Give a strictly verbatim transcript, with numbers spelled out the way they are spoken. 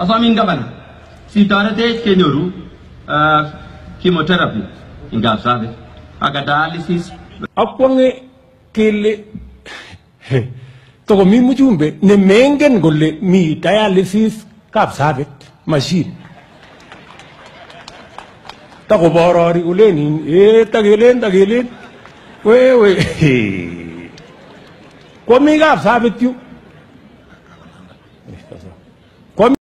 Asamin gavana. Si tarate kenyoru chemotherapy in Kapsabit. Aga dialysis. Akwange kele toko mi mujumbe ne mengen gole mi dialysis Kapsabit machine. Tako borori uleni eh tagelen tagelen we we kwa mi Kapsabit yu